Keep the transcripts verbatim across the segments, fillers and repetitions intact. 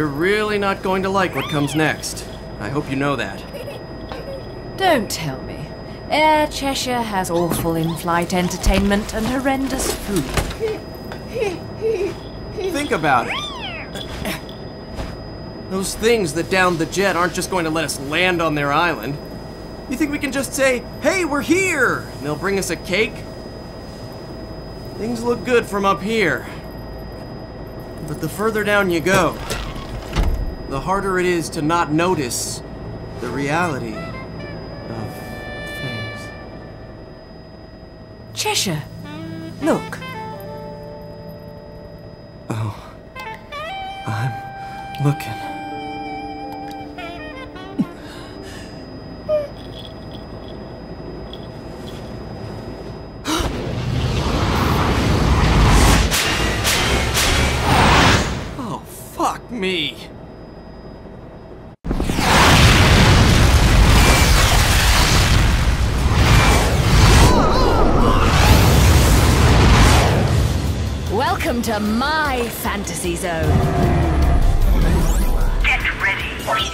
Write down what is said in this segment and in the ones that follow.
You're really not going to like what comes next. I hope you know that. Don't tell me. Air Cheshire has awful in-flight entertainment and horrendous food. Think about it. Those things that downed the jet aren't just going to let us land on their island. You think we can just say, hey, we're here, and they'll bring us a cake? Things look good from up here. But the further down you go, the harder it is to not notice the reality of things. Cheshire, look. Oh, I'm looking. Oh, fuck me. Welcome to my fantasy zone. Get ready.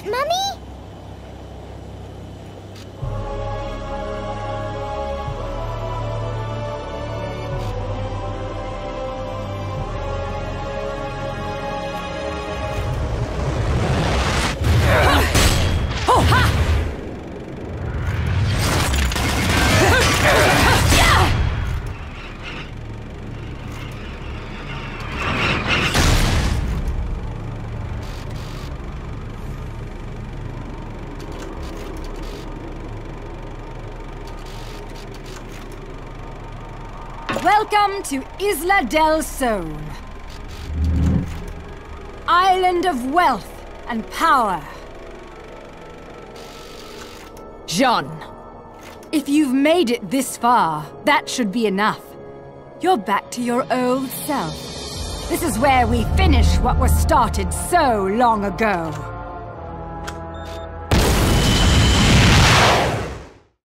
Mummy? Welcome to Isla Del Sol. Island of wealth and power. Jean, if you've made it this far, that should be enough. You're back to your old self. This is where we finish what was started so long ago.